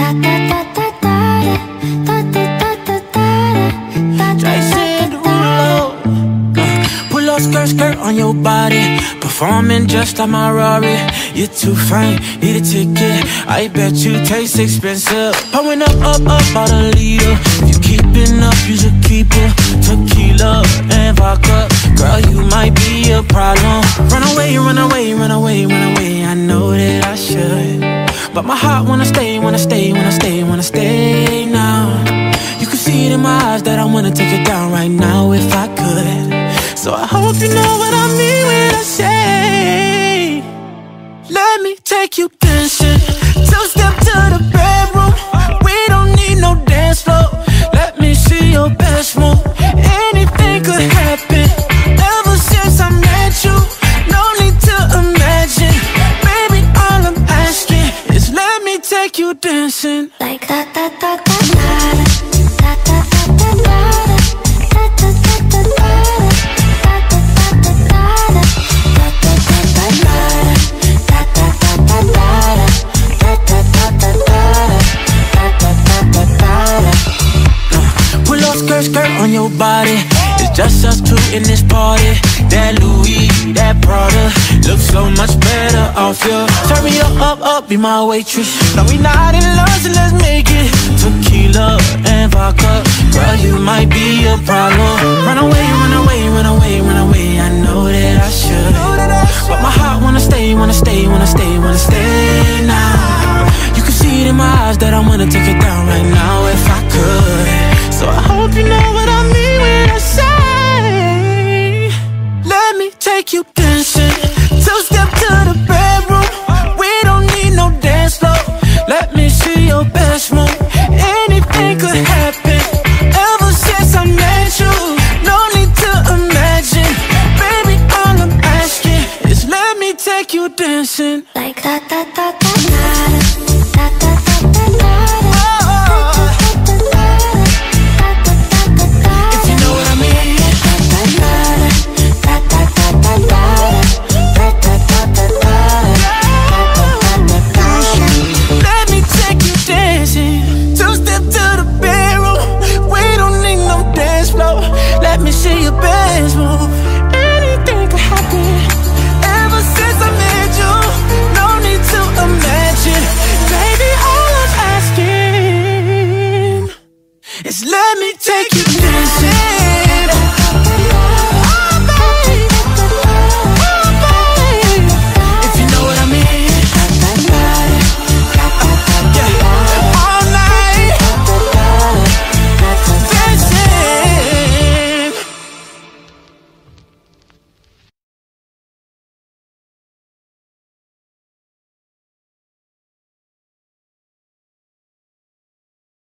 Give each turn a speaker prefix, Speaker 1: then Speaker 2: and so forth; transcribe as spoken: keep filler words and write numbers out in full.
Speaker 1: Jason Derulo. Pull up skirt, skirt on your body. Performing just like my Rari. You're too fine, need a ticket. I bet you taste expensive. Pouring up, up, up, about a liter. If you keepin' up, you should keep it. Tequila and vodka. Girl, you might be a problem. Run away, run away, run away, run away. I know that I should, but my heart wanna stay, wanna stay, wanna stay, wanna stay now. You can see it in my eyes that I wanna take it down right now if I could. So I hope you know what I mean when I say, let me take you dancing. Two step to the bedroom. We don't need no dance floor. Let me see your best move. Anything could happen. Ever since I met you, no need to imagine. Baby, all I'm asking is let me take you dancing. Like da da da da da da da da da da da da da da da. Skirt, skirt on your body. It's just us two in this party. That Louis, that Prada looks so much better off you. Turn me up, up, up, be my waitress. No, we not in love, so let's make it. Tequila and vodka. Girl, you might be a problem. Run away, run away, run away, run away. I know that I should, but my heart wanna stay, wanna stay, wanna stay, wanna stay now. You can see it in my eyes that I wanna take it down right now if I could. So I hope you know what I mean when I say, let me take you dancing. Two step to the bedroom. We don't need no dance floor. Let me see your best move. Anything could happen. Ever since I met you, no need to imagine. Baby, all I'm asking is let me take you dancing. Like da da da da da.